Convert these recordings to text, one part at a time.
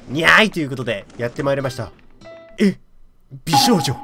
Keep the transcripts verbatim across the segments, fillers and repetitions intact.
にゃーいということでやってまいりました。え、美少女。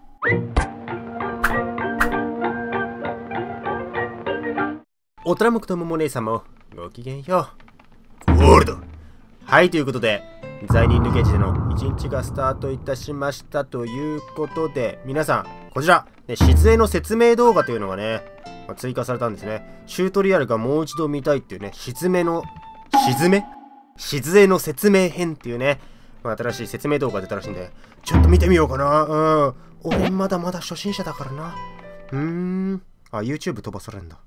おたらもくともも姉さんもごきげんよう。ゴールド。はい、ということで罪人抜け地での一日がスタートいたしましたということで、皆さんこちら、ね、静江の説明動画というのがね、まあ、追加されたんですね。チュートリアルがもう一度見たいっていうね、静江の静め静江の説明編っていうね、まあ、新しい説明動画が出たらしいんで、ちょっと見てみようかな。うん。俺まだまだ初心者だからな。うーん。あ、YouTube 飛ばされるんだ。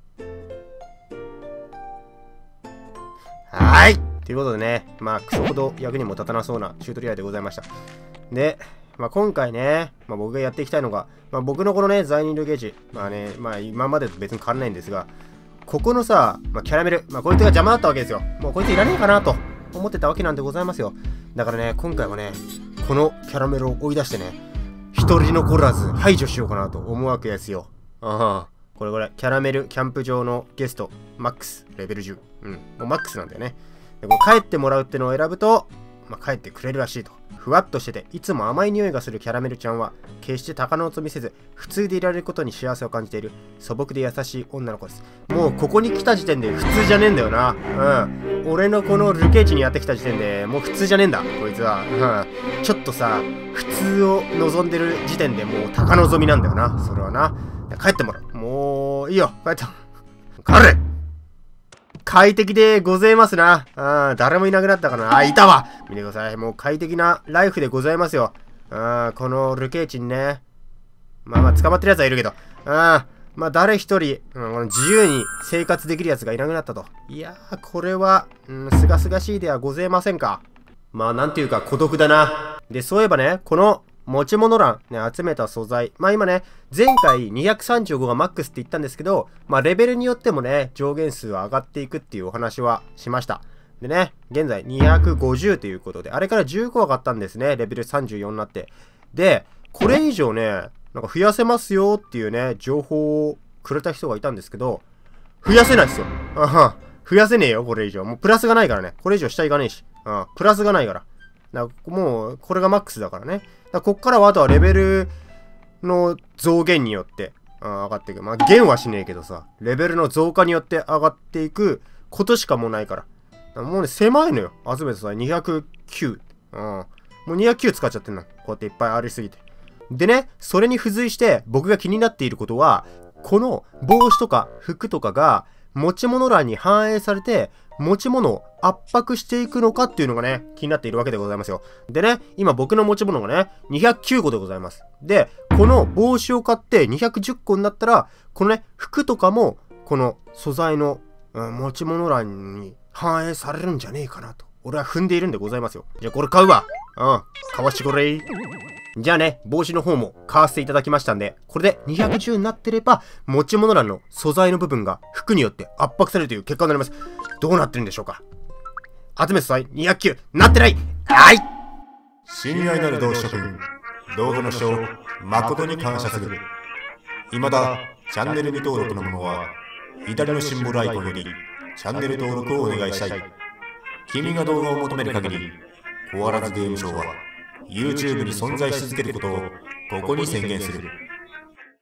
はーい。ということでね、まあ、クソほど役にも立たなそうなチュートリアルでございました。で、まあ、今回ね、まあ、僕がやっていきたいのが、まあ、僕のこのね、罪人ルゲージ、まあね、まあ、今までと別に変わらないんですが、ここのさ、まあ、キャラメル、まあ、こいつが邪魔だったわけですよ。もうこいついらねえかなと思ってたわけなんでございますよ。だからね、今回はね、このキャラメルを追い出してね、一人残らず排除しようかなと思うわけですよ。ああ、これこれ、キャラメルキャンプ場のゲスト、マックス、レベルじゅう。うん、もうマックスなんだよね。でこう帰ってもらうってのを選ぶと、まあ、帰ってくれるらしいと。ふわっとしてて、いつも甘い匂いがするキャラメルちゃんは、決して高望みせず、普通でいられることに幸せを感じている、素朴で優しい女の子です。もうここに来た時点で普通じゃねえんだよな。うん。俺のこのルケージにやってきた時点でもう普通じゃねえんだ、こいつは。うん。ちょっとさ、普通を望んでる時点でもう高望みなんだよな。それはな。帰ってもらう。もう、いいよ。帰って。帰れ！快適でございますな。あ誰もいなくなったかな。あ、いたわ。見てください。もう快適なライフでございますよ。あこのルケーチにね。まあまあ捕まってるやつはいるけど。あまあ誰一人、うん、自由に生活できるやつがいなくなったと。いやー、これは、うん、すがすがしいではございませんか。まあなんていうか孤独だな。で、そういえばね、この持ち物欄、ね、集めた素材。まあ今ね、前回にひゃくさんじゅうごがマックスって言ったんですけど、まあレベルによってもね、上限数は上がっていくっていうお話はしました。でね、現在にひゃくごじゅうということで、あれからじゅうご上がったんですね、レベルさんじゅうよんになって。で、これ以上ね、なんか増やせますよっていうね、情報をくれた人がいたんですけど、増やせないっすよ。あは増やせねえよ、これ以上。もうプラスがないからね。これ以上下いかねえし。うん、プラスがないから。だからもう、これがマックスだからね。だからこっからはあとはレベルの増減によって、うん、上がっていく。まあ、減はしねえけどさ、レベルの増加によって上がっていくことしかもうないから。からもうね、狭いのよ。集めてさ、にひゃくきゅう。うん。もうにひゃくきゅう使っちゃってんの。こうやっていっぱいありすぎて。でね、それに付随して僕が気になっていることは、この帽子とか服とかが持ち物欄に反映されて、持ち物を圧迫していくのかっていうのがね、気になっているわけでございますよ。でね、今僕の持ち物がね、にひゃくきゅうこでございます。で、この帽子を買ってにひゃくじゅっこになったら、このね、服とかも、この素材の、うん、持ち物欄に反映されるんじゃねえかなと。俺は踏んでいるんでございますよ。じゃあこれ買うわ。うん、買わしてこれ。じゃあね、帽子の方も買わせていただきましたんで、これでにひゃくじゅうになってれば、持ち物欄の素材の部分が服によって圧迫されるという結果になります。どうなってるんでしょうか。集め素材にひゃくきゅう、なってない。はい。 親愛なる同志諸君、動画の視聴誠に感謝する。未だチャンネル未登録の者は、左のシンボルアイコンよりチャンネル登録をお願いしたい。君が動画を求める限り、コアラズゲームショウは YouTube に存在し続けることをここに宣言する。